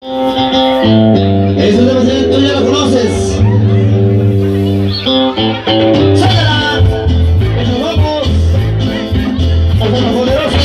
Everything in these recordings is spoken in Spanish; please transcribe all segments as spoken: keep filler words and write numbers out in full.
Eso debe ser, tú ya lo conoces. ¡Sácala! ¡Que nos vamos! ¡Hasta la poderosa!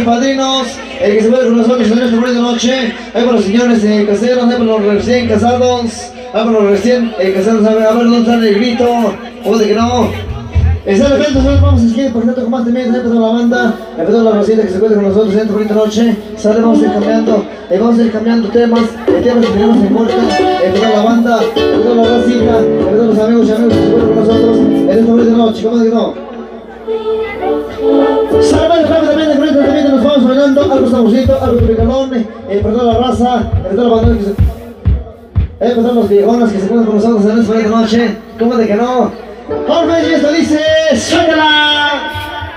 padrinos, el que se puede con nosotros, señores, por esta noche. Hay para los señores eh, caseros, hay para los recién casados, hay para los recién eh, casados. A ver, a ver dónde sale el grito, o de que no. Está de repente, vamos a seguir por tanto con más también, empezó la banda, empezó la reciente que se puede con nosotros dentro por esta noche. Sale, vamos a ir cambiando, eh, vamos a ir cambiando temas, el temas que tenemos en puerta, empezó la banda, empezó la racita, empezó los amigos y amigos que se pueden con nosotros en esta por esta noche, ¿cómo de que no? Salve rápidamente, con esto también nos vamos bailando, algo saborcito, algo picalón, eh, perdón la raza, perdón la banda que se... Eh, perdón los viejonas que se pueden con nosotros en esta por esta noche, ¿cómo de que no? Jorge, y esto dice, ¡suéltala!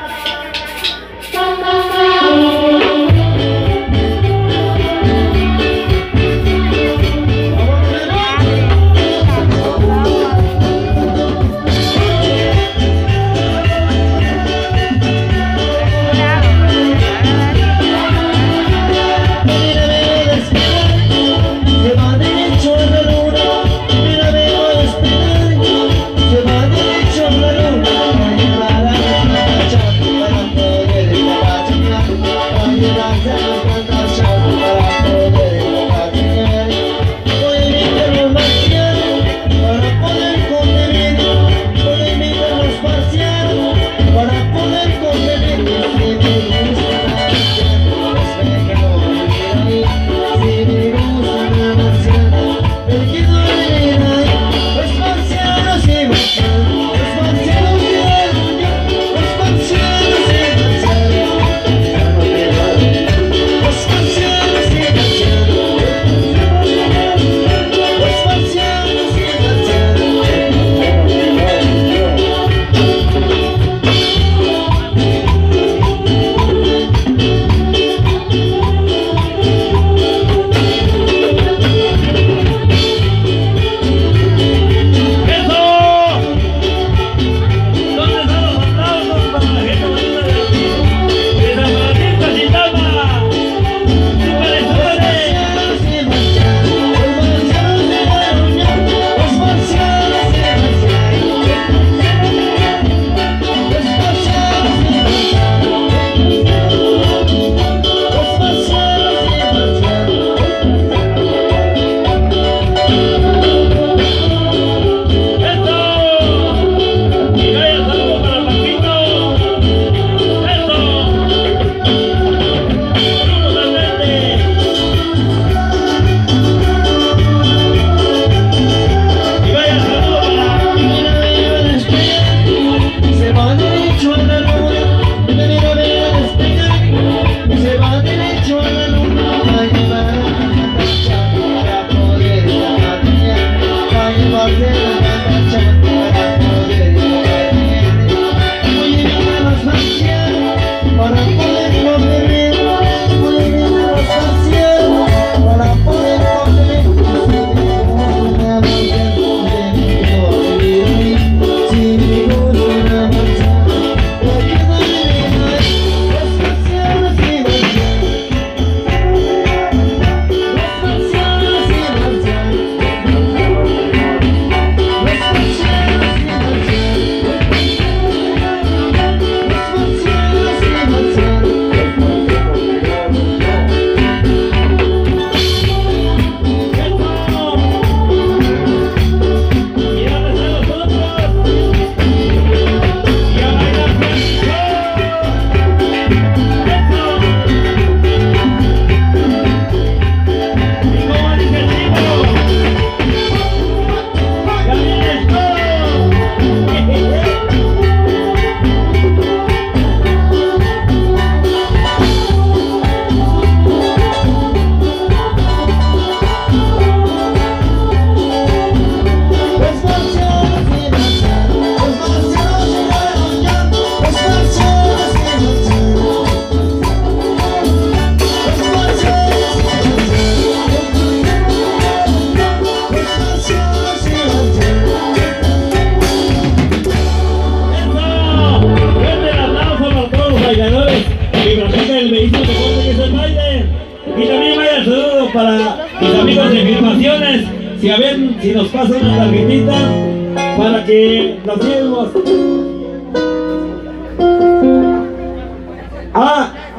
Para mis amigos de filmaciones, si a ver si nos pasa una tarjetita para que nos llevemos. Ah, un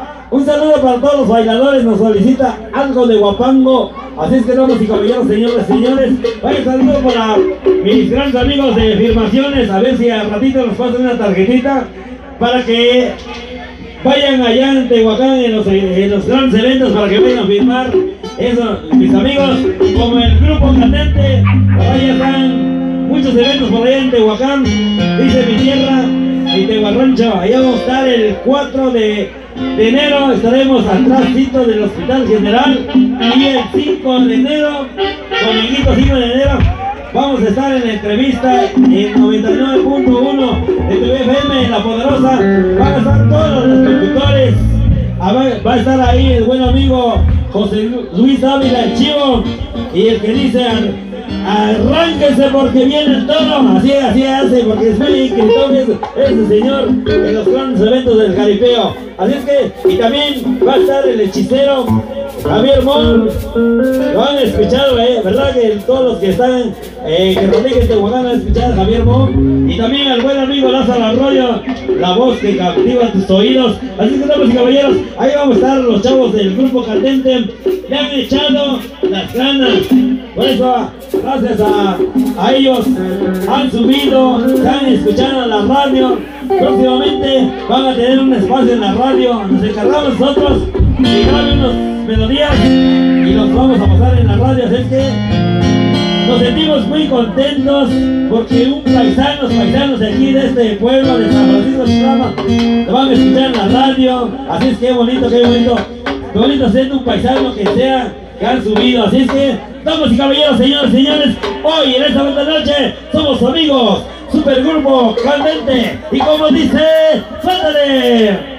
Un saludo para todos los bailadores, nos solicita algo de Huapango. Así es que damas y caballeros, señores, señores, vaya saludo para mis grandes amigos de firmaciones, a ver si al ratito nos pasan una tarjetita para que vayan allá en Tehuacán en los, en los grandes eventos para que vayan a firmar. Eso, mis amigos, como el grupo Candente, allá están muchos eventos por allá en Tehuacán, dice mi tierra, mi Tehuarrancho. Allá vamos a estar el cuatro de enero, estaremos atrásito del Hospital General, y el cinco de enero, dominguito cinco de enero, vamos a estar en la entrevista en noventa y nueve punto uno de T V F M en La Poderosa. Van a estar todos los locutores. Va a estar ahí el buen amigo José Luis Ávila, el Chivo, y el que dice arránquese porque viene el toro. Así, así hace, porque es muy inscriptor ese, ese señor en los grandes eventos del jaripeo. Así es que, y también va a estar el hechicero Javier Mon. Lo han escuchado, eh, ¿verdad? Que todos los que están, eh, que radiquen Tehuacán han escuchado a Javier Mon. Y también al buen amigo Lázaro Arroyo, la voz que captiva tus oídos. Así que, damas y caballeros, ahí vamos a estar los chavos del grupo Candente. Le han echado las ganas. Por eso, gracias a, a ellos, han subido, están escuchando la radio. Próximamente van a tener un espacio en la radio. Nos encargamos nosotros de grabar unas melodías y los vamos a pasar en la radio. Así es que nos sentimos muy contentos porque un paisano, paisanos de aquí de este pueblo de San Francisco de Xtlapa lo van a escuchar en la radio. Así es que qué bonito, qué bonito, qué bonito ser un paisano que sea, que han subido. Así es que, damas y caballeros, señores, señores, hoy en esta buena noche somos amigos, Supergrupo Candente, y como dice, ¡suéltale!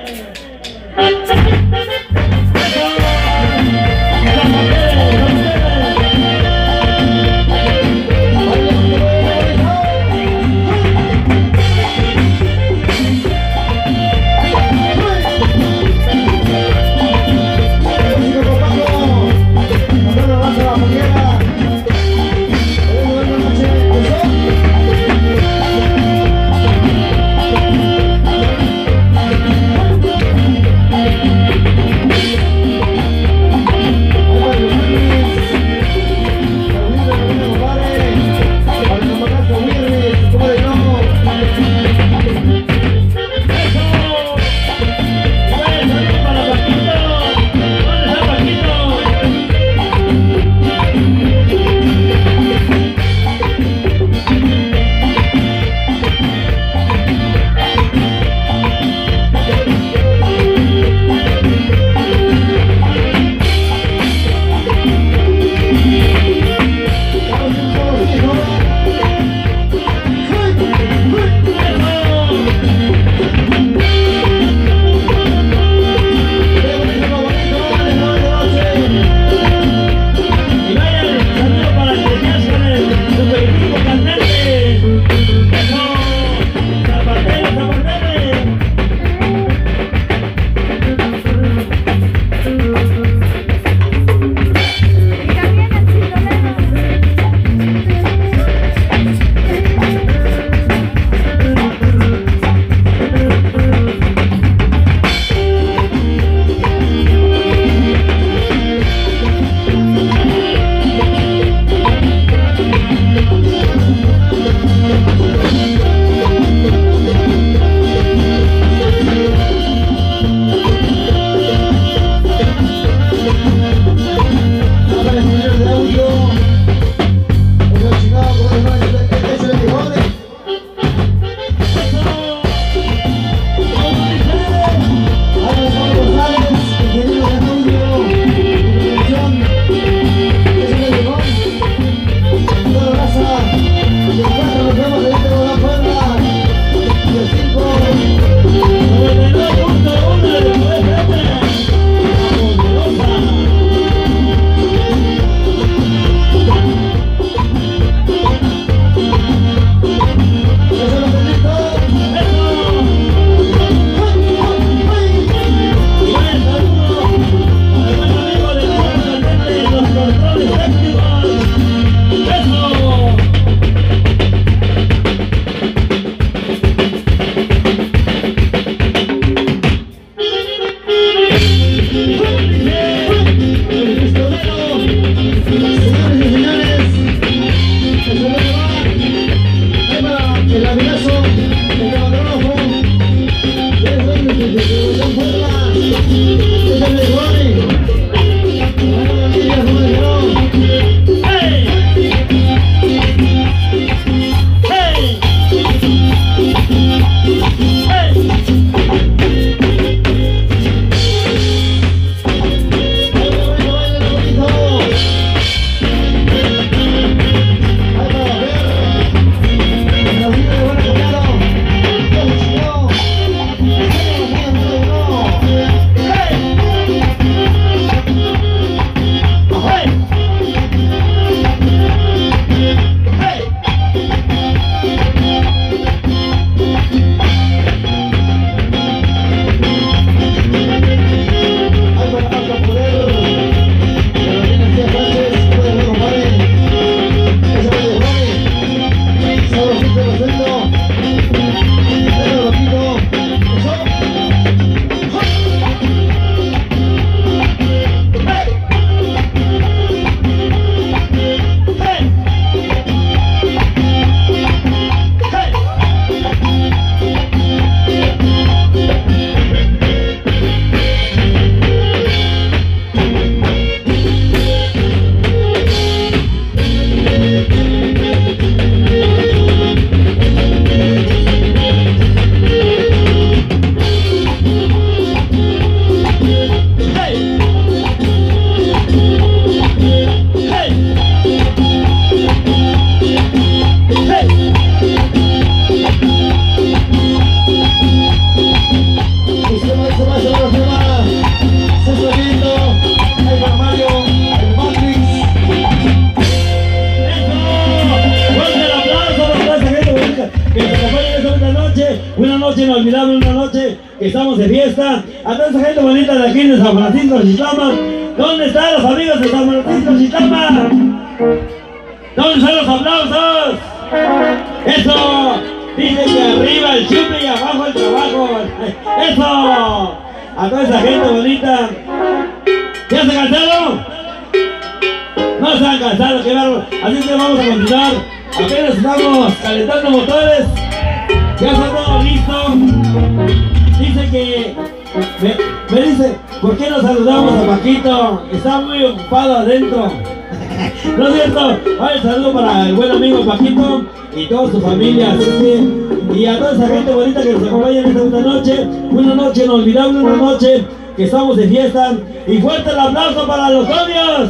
inolvidable, una noche que estamos de fiesta. A toda esa gente bonita de aquí de San Francisco Xitlama. ¿Dónde están los amigos de San Francisco Xitlama? ¿Dónde están los aplausos? ¡Eso! Dice que arriba el chupe y abajo el trabajo. ¡Eso! A toda esa gente bonita. ¿Ya se cansaron? No se han cansado, qué bárbaro. Así que vamos a continuar. Apenas estamos calentando motores. Ya está todo listo. Dice que... Me, me dice, ¿por qué no saludamos a Paquito? Está muy ocupado adentro. ¿No es cierto? Vaya, saludo para el buen amigo Paquito y toda su familia. Así que, y a toda esa gente bonita que nos acompaña en esta noche. Una noche inolvidable, una noche que estamos de fiesta. Y fuerte el aplauso para los novios.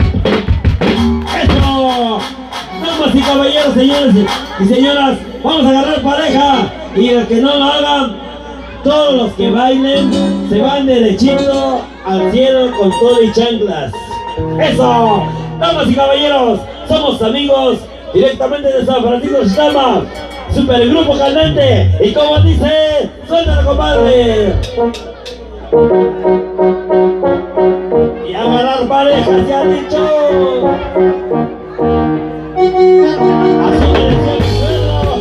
¡Eso! Damas y caballeros, señores y señoras, vamos a agarrar pareja. Y el que no lo hagan, todos los que bailen se van derechito al cielo con todo y chanclas. ¡Eso! Damas y caballeros, somos amigos directamente de San Francisco Xitlama, Supergrupo Candente. Y como dice, suéltalo, compadre. Y agarrar pareja, se ha dicho. Así me decía mi suegro.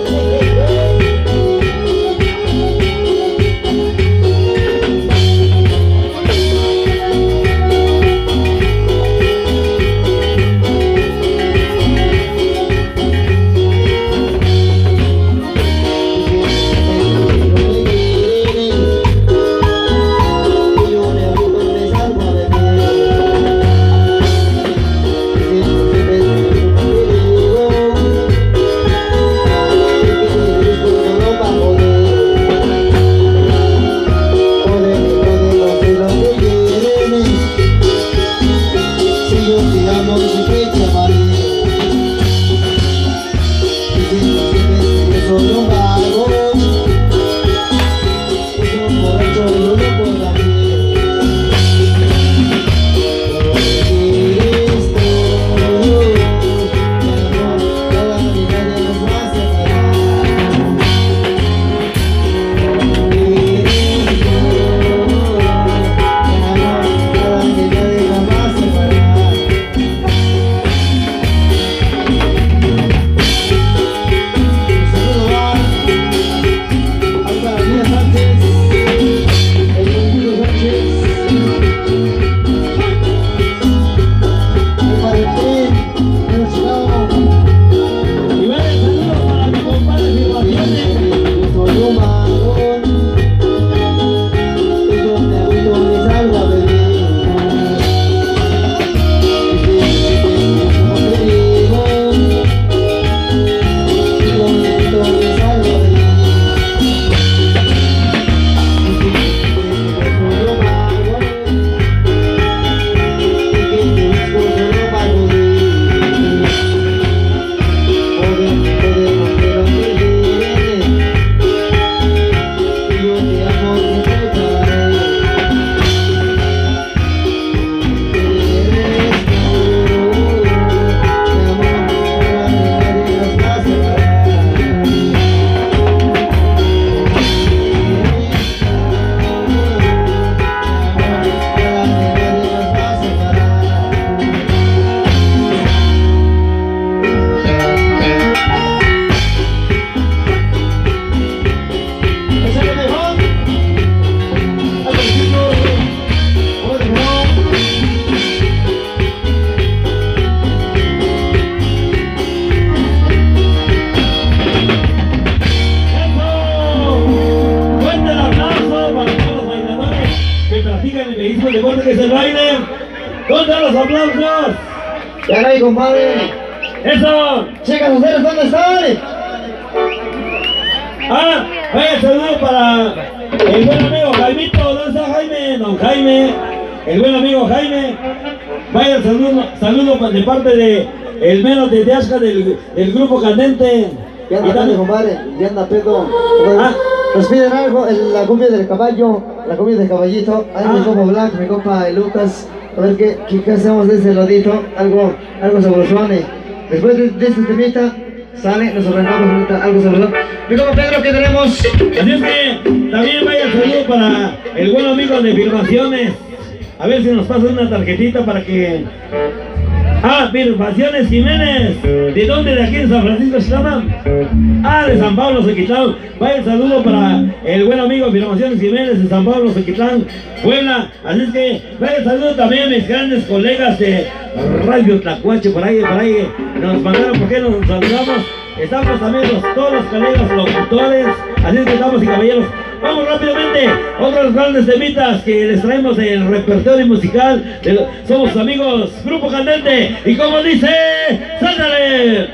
Ya no hay, compadre. ¡Eso! Chicas, ¿ustedes dónde están? Ah, vaya saludo para el buen amigo Jaimito. ¿Dónde está Jaime? Don Jaime, el buen amigo Jaime. Vaya saludo, saludo de parte de el mero de Teasca del, del grupo Candente. Ya anda, dale, compadre, ya anda pedo. Ah. Nos piden algo, el, la cumbia del caballo, la cumbia del caballito. Ahí ah. mi compa Black, mi compa Lucas. A ver qué, qué, qué hacemos de ese ladito, algo, algo sabrosone. Después de, de este temita, Sale, nos arrancamos ahorita algo sabroso. Mi compa Pedro, ¿qué tenemos? Así es que también vaya el saludo para el buen amigo de Firmaciones. A ver si nos pasa una tarjetita para que... Ah, Firmaciones Jiménez. ¿De dónde? ¿De aquí en San Francisco se llama? Ah, de San Pablo, Sequitlán. Vaya el saludo para el buen amigo Firmaciones Jiménez de San Pablo, Sequitlán, Puebla. Así es que vaya el saludo también a mis grandes colegas de Radio Tlacuache. Por ahí, por ahí nos mandaron, ¿por qué nos saludamos? Estamos también los, todos los colegas locutores. Así es que estamos y caballeros. Vamos rápidamente, otros grandes temitas que les traemos del repertorio musical. De, somos amigos, Grupo Candente. Y como dice, ¡sáltale!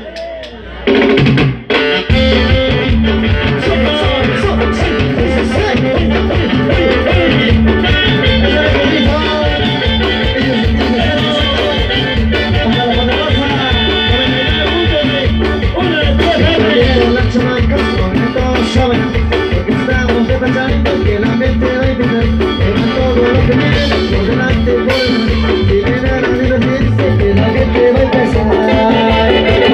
Que la mente va a empezar, en todo lo que viene, por delante, por delante, si viene a divertirse, que la gente va a empezar.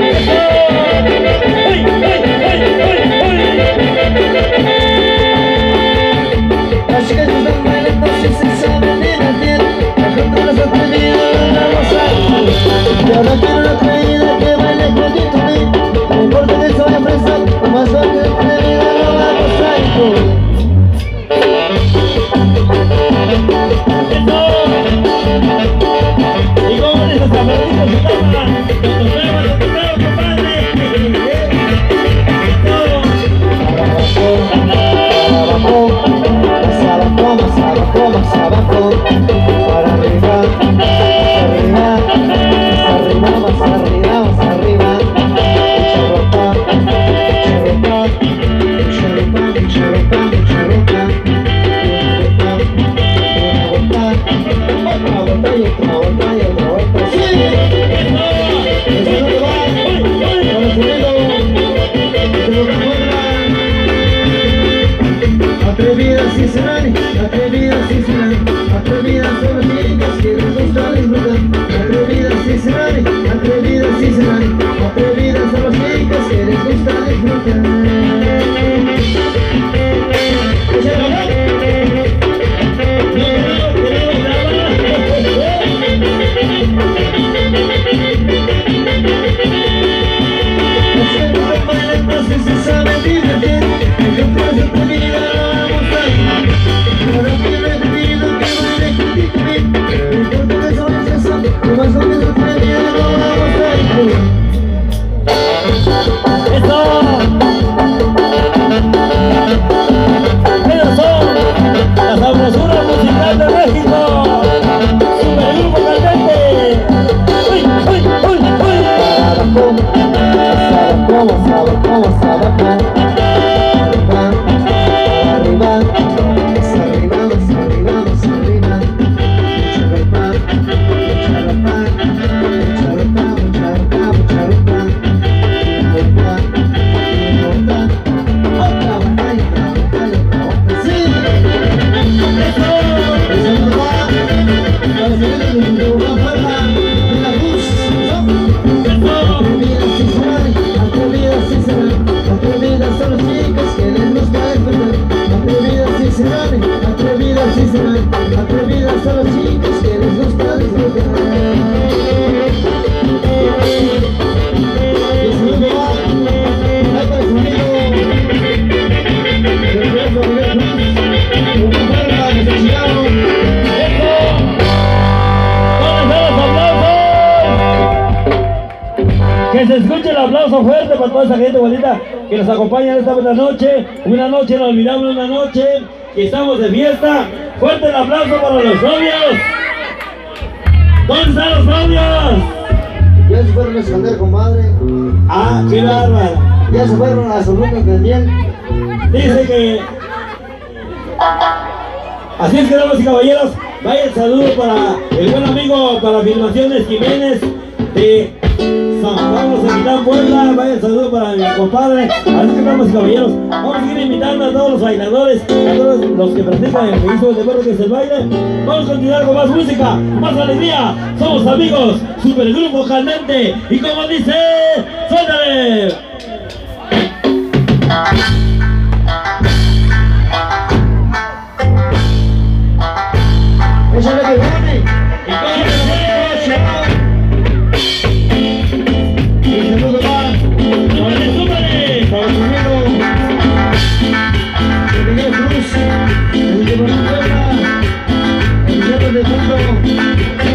Las chicas que están bailando si se saben divertir, la gente no se atrevida, la vamos a ir. Y ahora quiero una atrevida que baile con mí, no importa que se vaya a prestar, lo más fuerte de atrevida lo vamos a ir. Y como dice San Francisco se toma, nos vemos, nos vemos, compadre. Más abajo, más abajo, más abajo, para arriba, arriba, más arriba, más arriba, más arriba, charropa, charropa, charropa, charropa, charropa. Otra vuelta y otra vuelta y otra vuelta. ¡Sí! ¡Eso no te va! ¡Para el sonido! ¡Te lo recuerda! Atrevidas y serán, atrevidas y serán, atrevidas son las chicas que les gusta disfrutar. Atrevidas y serán, atrevidas y serán, atrevidas son las chicas que les gusta disfrutar. Que se escuche el aplauso fuerte para toda esa gente bonita que nos acompaña en esta buena noche. Una noche inolvidable, una noche que estamos de fiesta. Fuerte el aplauso para los novios. ¿Dónde están los novios? Ya se fueron a esconder, comadre. Ah, qué bárbaro. Ya se fueron a su ruta de miel. Dice que... Así es que, damas y caballeros, vaya el saludo para el buen amigo para Filmaciones Jiménez de San Pablo, Cequitán, Puebla. Vaya el saludo para mi compadre. Así que damas y caballeros, vamos a seguir invitando a todos los bailadores, a todos los que practican el que hizo el deporte que es el baile. Vamos a continuar con más música, más alegría. Somos amigos, supergrupo candente. Y como dice, ¡suéltale! Échale que viene. Y con eso, Y saludo más. ¡súbale, súbale! Para el primero. De Miguel Cruz. El de Puebla. El de Puebla.